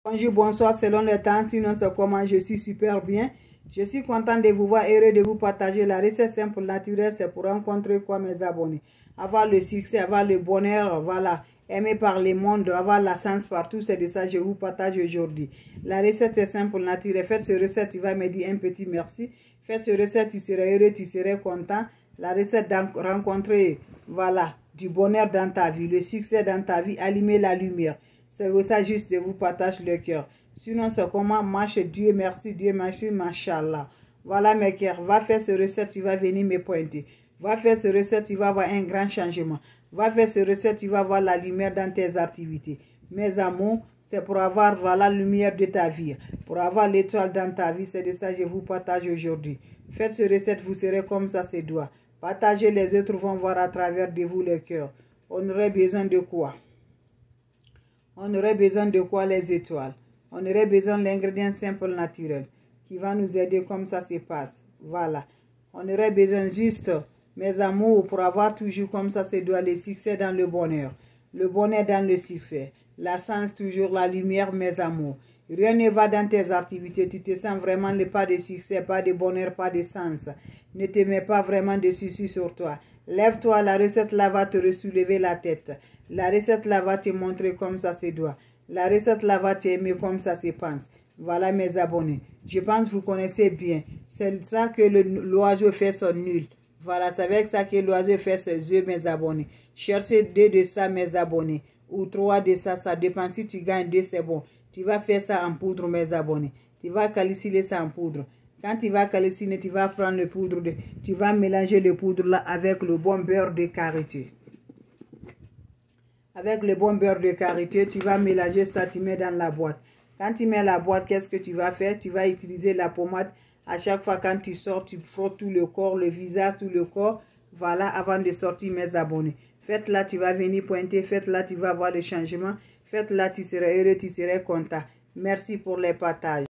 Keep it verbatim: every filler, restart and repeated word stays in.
Bonjour, bonsoir, selon le temps, sinon c'est comment je suis super bien. Je suis content de vous voir, heureux de vous partager la recette simple, naturelle, c'est pour rencontrer quoi mes abonnés. Avoir le succès, avoir le bonheur, voilà, aimé par le monde, avoir la chance partout, c'est de ça que je vous partage aujourd'hui. La recette est simple, naturelle. Faites ce recette, tu vas me dire un petit merci. Faites ce recette, tu seras heureux, tu seras content. La recette de rencontrer, voilà, du bonheur dans ta vie, le succès dans ta vie, allumer la lumière. C'est pour ça juste de vous partager le cœur. Sinon, c'est comment marche Dieu merci, Dieu merci, machallah. Voilà mes cœurs, va faire ce recette, tu vas venir me pointer. Va faire ce recette, tu vas avoir un grand changement. Va faire ce recette, tu vas voir la lumière dans tes activités. Mes amours, c'est pour avoir voilà, la lumière de ta vie. Pour avoir l'étoile dans ta vie, c'est de ça que je vous partage aujourd'hui. Faites ce recette, vous serez comme ça, c'est doit. Partagez, les autres vont voir à travers de vous le cœur. On aurait besoin de quoi? On aurait besoin de quoi les étoiles? On aurait besoin de l'ingrédient simple naturel qui va nous aider comme ça se passe. Voilà. On aurait besoin juste, mes amours, pour avoir toujours comme ça se doit le succès dans le bonheur. Le bonheur dans le succès. La chance toujours, la lumière, mes amours. Rien ne va dans tes activités. Tu te sens vraiment le pas de succès, pas de bonheur, pas de sens. Ne te mets pas vraiment de soucis sur toi. Lève-toi, la recette là va te soulever la tête. La recette là va te montrer comme ça se doit. La recette là va t'aimer comme ça se pense. Voilà mes abonnés. Je pense que vous connaissez bien. C'est ça que l'oiseau fait son nul. Voilà, c'est avec ça que l'oiseau fait ses œufs, mes abonnés. Cherchez deux de ça, mes abonnés. Ou trois de ça, ça dépend. Si tu gagnes deux, c'est bon. Tu vas faire ça en poudre, mes abonnés. Tu vas calciner ça en poudre. Quand tu vas calciner, tu vas prendre le poudre. De, tu vas mélanger le poudre là avec le bon beurre de karité. Avec le bon beurre de karité, tu vas mélanger ça, tu mets dans la boîte. Quand tu mets la boîte, qu'est-ce que tu vas faire? Tu vas utiliser la pommade. À chaque fois, quand tu sors, tu frottes tout le corps, le visage, tout le corps. Voilà, avant de sortir, mes abonnés. Faites là, tu vas venir pointer. Faites là, tu vas voir le changement. Faites là, tu seras heureux, tu seras content. Merci pour les partages.